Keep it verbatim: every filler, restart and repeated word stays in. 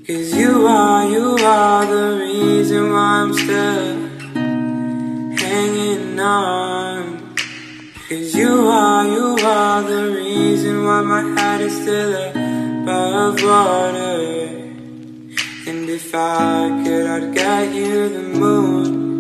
'Cause you are, you are the reason why I'm still hanging on. 'Cause you are, you are the reason why my head is still above water. And if I could, I'd get you the moon.